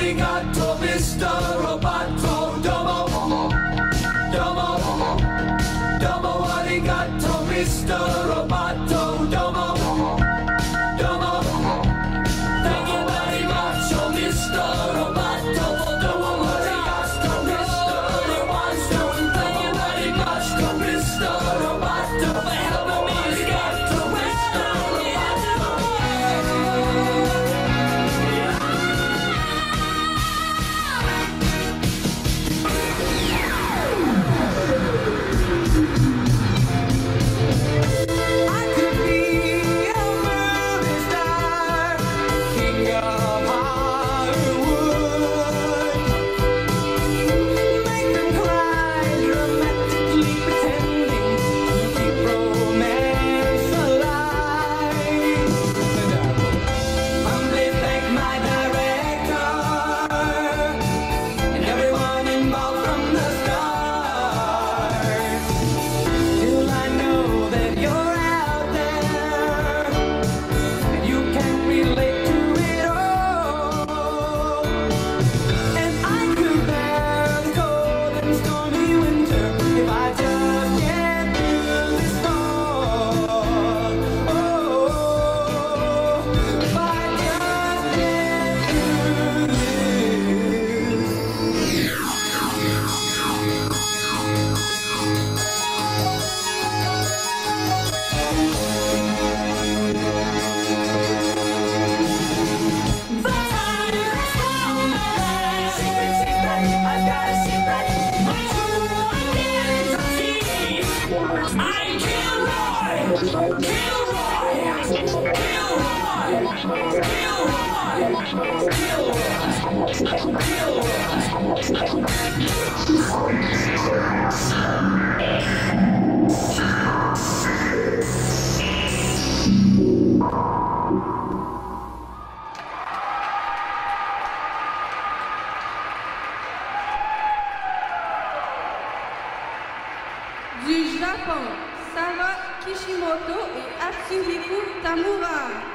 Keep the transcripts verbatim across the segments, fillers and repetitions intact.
arigato, mister Roboto. Domo, domo, domo arigato, mister Roboto. Domo, domo, thank you very much, oh mister Roboto. Domo arigato, mister Roboto. Thank you very much, oh mister Roboto, for helping me get to mister Du Japon, Sara Kishimoto et Atsuhiko Tamura.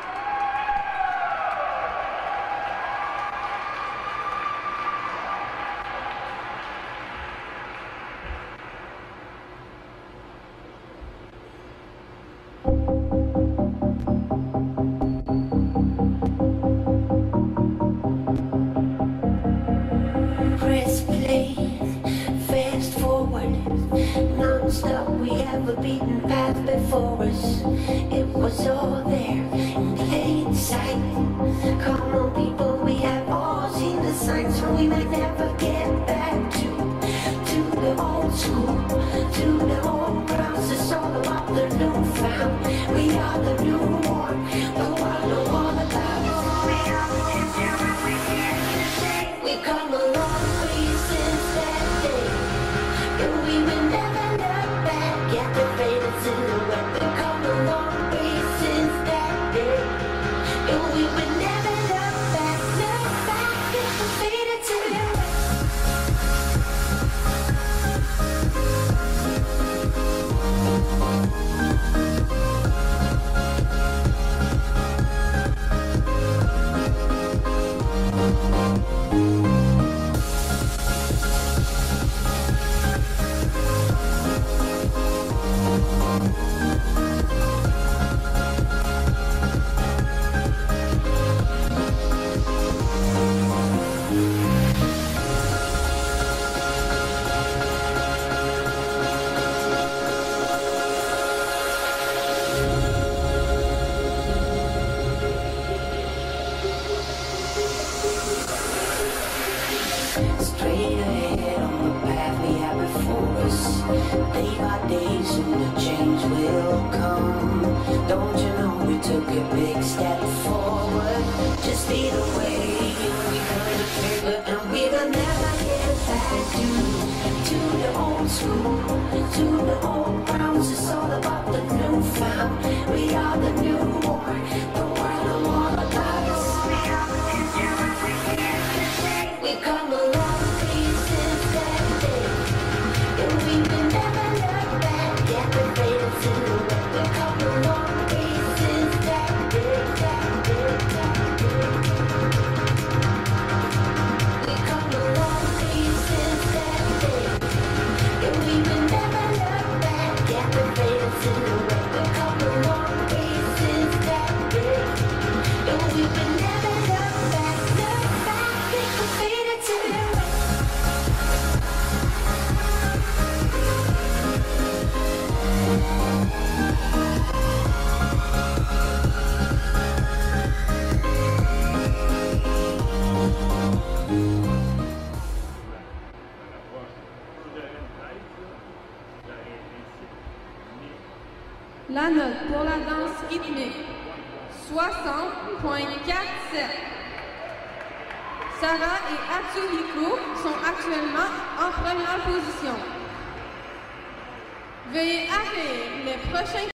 Press play, fast forward, non-stop. We have a beaten path before us. It was all there in plain sight. Come on, people, we have all seen the signs, so we may never get back to to the old school, to the old grounds. It's all about the new found. We are the new war. The world know all about us. We come a long way since that day, and we will never look back at the faded silhouette. We come a long way since that day, and we will never look back, look back at the faded silhouette. Straight ahead on the path we have before us. Day by day, soon a change will come. Don't you know we took a big step forward? Just lead the way, and we heard a favor, and we will never get back to to the old school, to the old grounds. It's all about the new found. We are the new war. The world know all about us. We come along. La note pour la danse rythmique, soixante virgule quarante-sept. Sarah et Atsuhiko sont actuellement en première position. Veuillez accueillir les prochains